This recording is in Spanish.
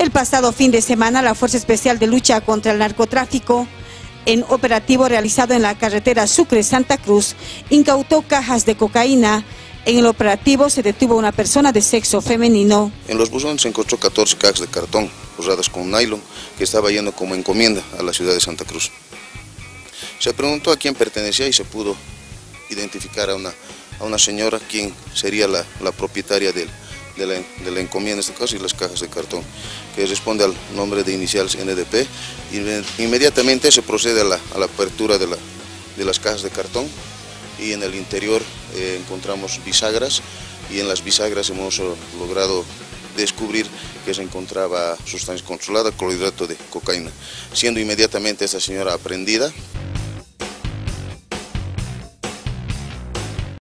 El pasado fin de semana, la Fuerza Especial de Lucha contra el Narcotráfico, en operativo realizado en la carretera Sucre-Santa Cruz, incautó cajas de cocaína. En el operativo se detuvo una persona de sexo femenino. En los buzones se encontró 14 cajas de cartón forradas con nylon que estaba yendo como encomienda a la ciudad de Santa Cruz. Se preguntó a quién pertenecía y se pudo identificar a una señora quien sería la propietaria de la encomienda, en este caso, y las cajas de cartón, que responde al nombre de iniciales NDP. Inmediatamente se procede a la apertura de las cajas de cartón y en el interior encontramos bisagras y en las bisagras hemos logrado descubrir que se encontraba sustancia controlada, clorhidrato de cocaína, siendo inmediatamente esta señora aprehendida